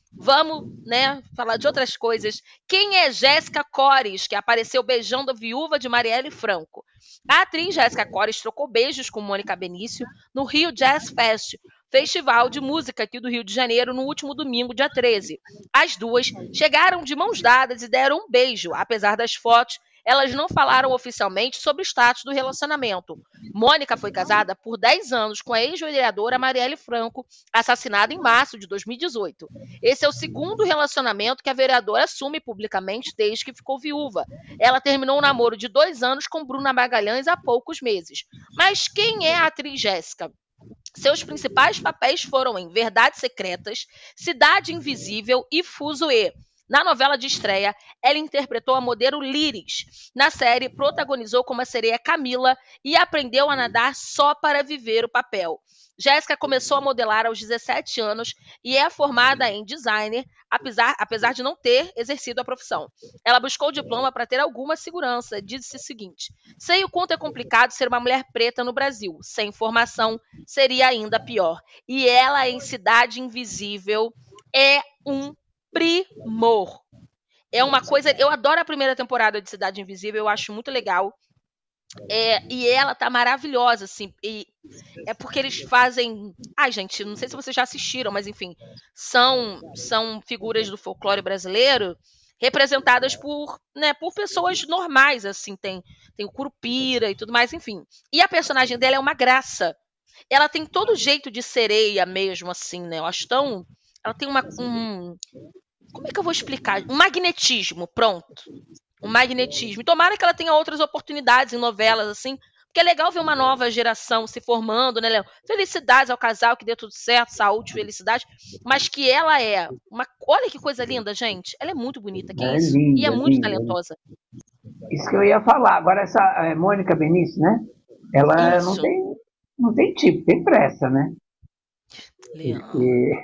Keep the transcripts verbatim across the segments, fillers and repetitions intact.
Vamos, né, falar de outras coisas. Quem é Jéssica Cores, que apareceu beijando a viúva de Marielle Franco? A atriz Jéssica Cores trocou beijos com Mônica Benício no Rio Jazz Fest, festival de música aqui do Rio de Janeiro, no último domingo, dia treze. As duas chegaram de mãos dadas e deram um beijo. Apesar das fotos, elas não falaram oficialmente sobre o status do relacionamento. Mônica foi casada por dez anos com a ex-vereadora Marielle Franco, assassinada em março de dois mil e dezoito. Esse é o segundo relacionamento que a vereadora assume publicamente desde que ficou viúva. Ela terminou um namoro de dois anos com Bruna Magalhães há poucos meses. Mas quem é a atriz Jéssica? Seus principais papéis foram em Verdades Secretas, Cidade Invisível e Fuzue. Na novela de estreia, ela interpretou a modelo Liris. Na série, protagonizou como a sereia Camila e aprendeu a nadar só para viver o papel. Jéssica começou a modelar aos dezessete anos e é formada em designer, apesar, apesar de não ter exercido a profissão. Ela buscou o diploma para ter alguma segurança. Disse o seguinte: sei o quanto é complicado ser uma mulher preta no Brasil. Sem formação, seria ainda pior. E ela, em Cidade Invisível, é um primor. É uma coisa... Eu adoro a primeira temporada de Cidade Invisível, eu acho muito legal. É, e ela tá maravilhosa, assim. E é porque eles fazem... Ai, gente, não sei se vocês já assistiram, mas enfim, são, são figuras do folclore brasileiro representadas por, né, por pessoas normais, assim. Tem, tem o Curupira e tudo mais, enfim. E a personagem dela é uma graça. Ela tem todo jeito de sereia mesmo, assim, né? Eu acho tão... Ela tem uma... Um, como é que eu vou explicar? Um magnetismo, pronto. Um magnetismo. E tomara que ela tenha outras oportunidades em novelas, assim, porque é legal ver uma nova geração se formando, né, Léo? Felicidades ao casal, que dê tudo certo, saúde, felicidade, mas que ela é uma... Olha que coisa linda, gente. Ela é muito bonita, que É isso? linda, E é muito linda. talentosa. Isso que eu ia falar. Agora, essa é, Mônica Benício, né? Ela não Isso. tem, não tem tipo, tem pressa, né? Leão. Porque...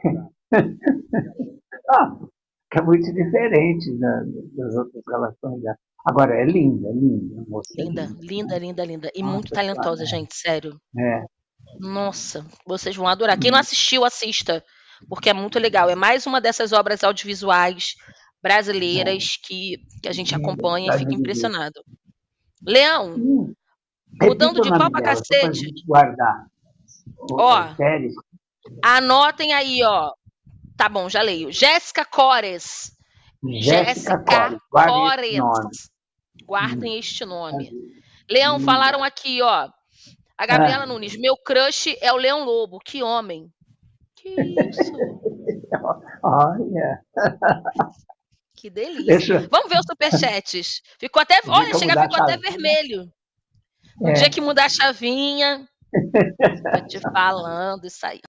ah, que é muito diferente da, das outras relações dela. Agora, é linda, linda. Moça Linda, linda, linda, né? linda, linda. E Nossa, muito talentosa, é, gente, sério. é. Nossa, vocês vão adorar. Quem não assistiu, assista, porque é muito legal. É mais uma dessas obras audiovisuais brasileiras que, que a gente Linda, acompanha e vontade fica de ver. impressionado. Leão, Hum, mudando repita o de pau nome pra dela, só para a cacete. gente guardar. O- Ó, é, séries. anotem aí, ó. Tá bom, já leio. Jéssica Cores. Jéssica Jéssica Cores. Guardem esse Cores. nome. Guardem Hum, este nome. Leão, linda. falaram aqui, ó. A Ah, Gabriela Nunes, meu crush é o Leão Lobo. Que homem. Que isso. olha. Que delícia. Deixa, Vamos ver os superchats. Ficou até... deixa Olha, eu chega, mudar a ficou até chave. vermelho. No dia É. que mudar a chavinha, tô te falando isso aí.